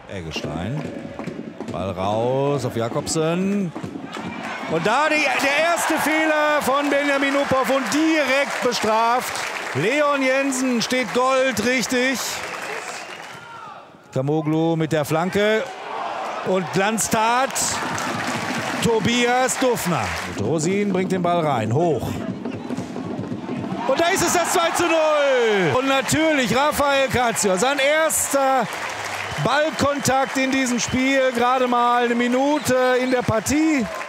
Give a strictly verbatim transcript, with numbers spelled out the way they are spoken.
Eggestein. Ball raus auf Jakobsen. Und da die, der erste Fehler von Benjamin Uphoff und direkt bestraft. Leon Jensen steht Gold richtig. Kamoglu mit der Flanke. Und Glanztat. Tobias Dufner. Rosin bringt den Ball rein. Hoch. Und da ist es das zwei zu null. Und natürlich Rafael Cazio. Sein erster Ballkontakt in diesem Spiel. Gerade mal eine Minute in der Partie.